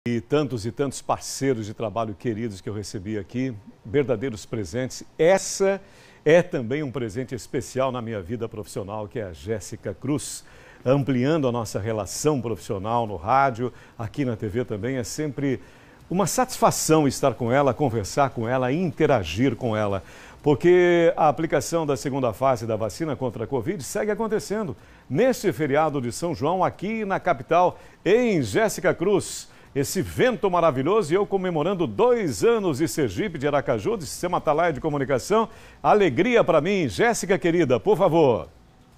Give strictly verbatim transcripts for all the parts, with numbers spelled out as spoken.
E tantos e tantos parceiros de trabalho queridos que eu recebi aqui, verdadeiros presentes. Essa é também um presente especial na minha vida profissional, que é a Jéssica Cruz. Ampliando a nossa relação profissional no rádio, aqui na T V também, é sempre uma satisfação estar com ela, conversar com ela, interagir com ela. Porque a aplicação da segunda fase da vacina contra a Covid segue acontecendo neste feriado de São João, aqui na capital, em Jéssica Cruz. Esse vento maravilhoso e eu comemorando dois anos de Sergipe, de Aracaju, de Sistema Atalaia de Comunicação. Alegria para mim. Jéssica, querida, por favor.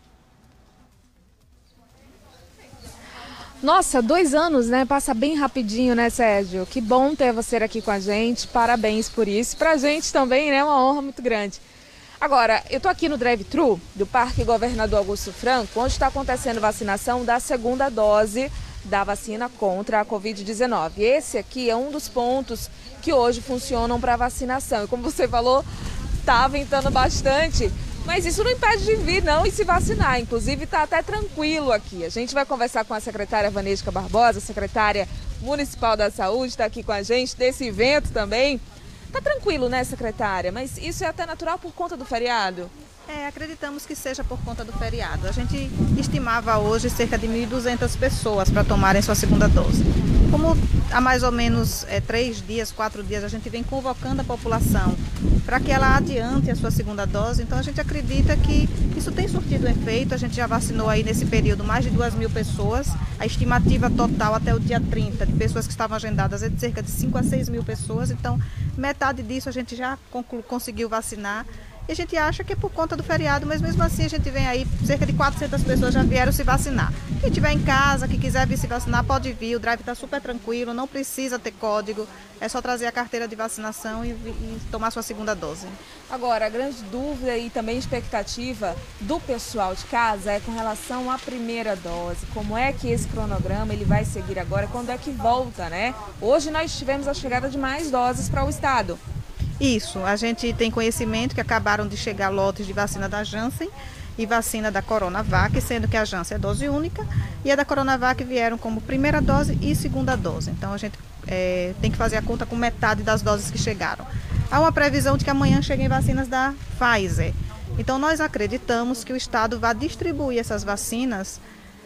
Nossa, dois anos, né? Passa bem rapidinho, né, Sérgio? Que bom ter você aqui com a gente. Parabéns por isso. Pra gente também, né? Uma honra muito grande. Agora, eu tô aqui no drive-thru do Parque Governador Augusto Franco, onde está acontecendo vacinação da segunda dose da vacina contra a Covid dezenove. Esse aqui é um dos pontos que hoje funcionam para vacinação. E como você falou, tá ventando bastante, mas isso não impede de vir não e se vacinar. Inclusive tá até tranquilo aqui. A gente vai conversar com a secretária Vanesca Barbosa, secretária municipal da saúde, está aqui com a gente desse evento também. Tá tranquilo, né, secretária? Mas isso é até natural por conta do feriado? É, acreditamos que seja por conta do feriado. A gente estimava hoje cerca de mil e duzentas pessoas para tomarem sua segunda dose. Como há mais ou menos é, três dias, quatro dias, a gente vem convocando a população para que ela adiante a sua segunda dose, então a gente acredita que isso tem surtido efeito. A gente já vacinou aí nesse período mais de duas mil pessoas. A estimativa total até o dia trinta de pessoas que estavam agendadas é de cerca de cinco a seis mil pessoas, então metade disso a gente já conseguiu vacinar. E a gente acha que é por conta do feriado, mas mesmo assim a gente vem aí, cerca de quatrocentas pessoas já vieram se vacinar. Quem estiver em casa, que quiser vir se vacinar, pode vir, o drive está super tranquilo, não precisa ter código, é só trazer a carteira de vacinação e, e tomar sua segunda dose. Agora, a grande dúvida e também expectativa do pessoal de casa é com relação à primeira dose. Como é que esse cronograma ele vai seguir agora, quando é que volta, né? Hoje nós tivemos a chegada de mais doses para o estado. Isso, a gente tem conhecimento que acabaram de chegar lotes de vacina da Janssen e vacina da Coronavac, sendo que a Janssen é dose única e a da Coronavac vieram como primeira dose e segunda dose. Então a gente é, tem que fazer a conta com metade das doses que chegaram. Há uma previsão de que amanhã cheguem vacinas da Pfizer. Então nós acreditamos que o estado vai distribuir essas vacinas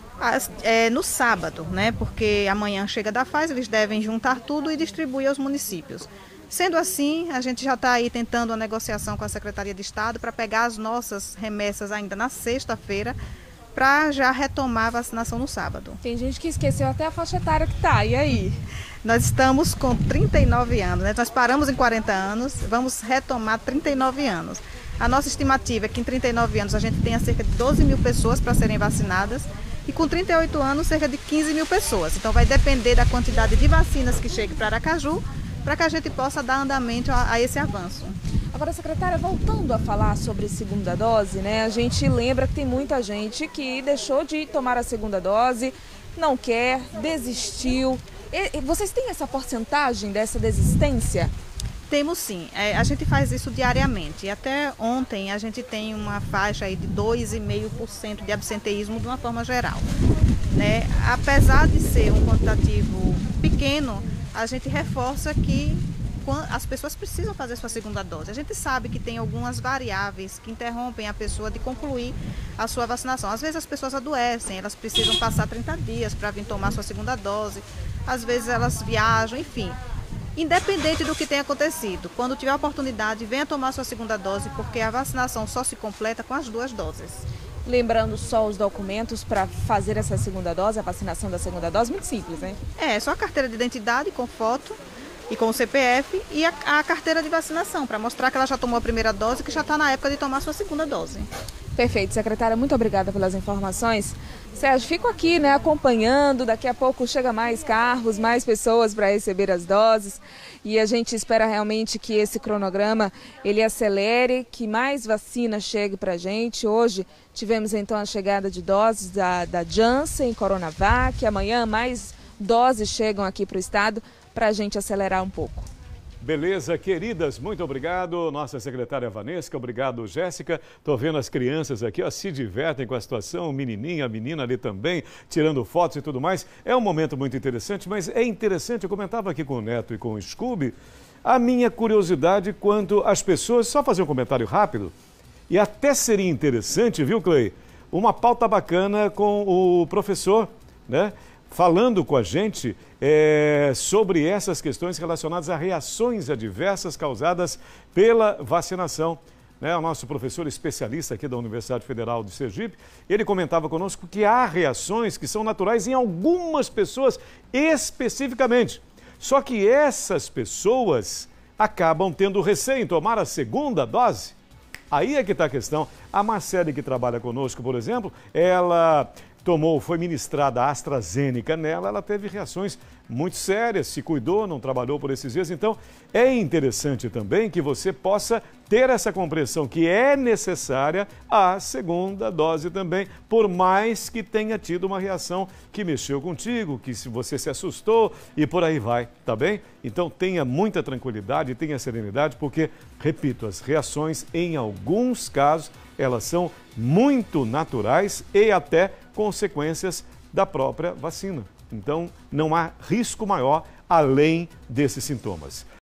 é, no sábado, né? Porque amanhã chega da Pfizer, eles devem juntar tudo e distribuir aos municípios. Sendo assim, a gente já está aí tentando uma negociação com a Secretaria de Estado para pegar as nossas remessas ainda na sexta-feira para já retomar a vacinação no sábado. Tem gente que esqueceu até a faixa etária que está, e aí? Nós estamos com trinta e nove anos, né? Nós paramos em quarenta anos, vamos retomar trinta e nove anos. A nossa estimativa é que em trinta e nove anos a gente tenha cerca de doze mil pessoas para serem vacinadas e com trinta e oito anos cerca de quinze mil pessoas. Então vai depender da quantidade de vacinas que chegue para Aracaju, para que a gente possa dar andamento a, a esse avanço. Agora, secretária, voltando a falar sobre segunda dose, né? A gente lembra que tem muita gente que deixou de tomar a segunda dose, não quer, desistiu. E, e vocês têm essa porcentagem dessa desistência? Temos sim, é, a gente faz isso diariamente. E até ontem a gente tem uma faixa aí de dois vírgula cinco por cento de absenteísmo de uma forma geral, né? Apesar de ser um quantitativo pequeno, a gente reforça que as pessoas precisam fazer sua segunda dose. A gente sabe que tem algumas variáveis que interrompem a pessoa de concluir a sua vacinação. Às vezes as pessoas adoecem, elas precisam passar trinta dias para vir tomar sua segunda dose. Às vezes elas viajam, enfim. Independente do que tenha acontecido, quando tiver a oportunidade, venha tomar sua segunda dose, porque a vacinação só se completa com as duas doses. Lembrando só os documentos para fazer essa segunda dose, a vacinação da segunda dose, muito simples, né? É, só a carteira de identidade com foto e com o C P F e a, a carteira de vacinação, para mostrar que ela já tomou a primeira dose e que já está na época de tomar a sua segunda dose. Perfeito, secretária, muito obrigada pelas informações. Sérgio, fico aqui, né, acompanhando, daqui a pouco chega mais carros, mais pessoas para receber as doses e a gente espera realmente que esse cronograma ele acelere, que mais vacina chegue para a gente. Hoje tivemos então a chegada de doses da, da Janssen, Coronavac, amanhã mais doses chegam aqui para o estado para a gente acelerar um pouco. Beleza, queridas, muito obrigado. Nossa secretária Vanesca, obrigado, Jéssica. Tô vendo as crianças aqui, ó, se divertem com a situação, o menininho, a menina ali também, tirando fotos e tudo mais. É um momento muito interessante, mas é interessante, eu comentava aqui com o Neto e com o Scooby, a minha curiosidade quanto às pessoas, só fazer um comentário rápido, e até seria interessante, viu, Clay, uma pauta bacana com o professor, né? Falando com a gente é, sobre essas questões relacionadas a reações adversas causadas pela vacinação. Né? O nosso professor especialista aqui da Universidade Federal de Sergipe, ele comentava conosco que há reações que são naturais em algumas pessoas especificamente. Só que essas pessoas acabam tendo receio em tomar a segunda dose. Aí é que está a questão. A Marcele, que trabalha conosco, por exemplo, ela tomou, foi ministrada a AstraZeneca nela, ela teve reações muito sérias, se cuidou, não trabalhou por esses dias. Então, é interessante também que você possa ter essa compreensão que é necessária a segunda dose também, por mais que tenha tido uma reação que mexeu contigo, que se você se assustou e por aí vai, tá bem? Então, tenha muita tranquilidade, tenha serenidade, porque, repito, as reações, em alguns casos, elas são muito naturais e até consequências da própria vacina. Então, não há risco maior além desses sintomas.